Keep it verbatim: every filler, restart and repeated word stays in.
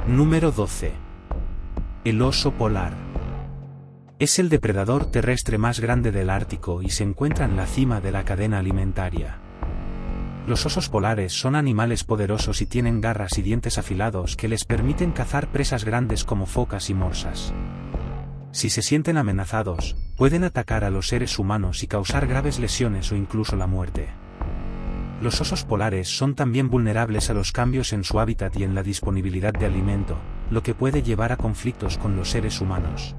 Número doce. El oso polar. Es el depredador terrestre más grande del Ártico y se encuentra en la cima de la cadena alimentaria. Los osos polares son animales poderosos y tienen garras y dientes afilados que les permiten cazar presas grandes como focas y morsas. Si se sienten amenazados, pueden atacar a los seres humanos y causar graves lesiones o incluso la muerte. Los osos polares son también vulnerables a los cambios en su hábitat y en la disponibilidad de alimento, lo que puede llevar a conflictos con los seres humanos.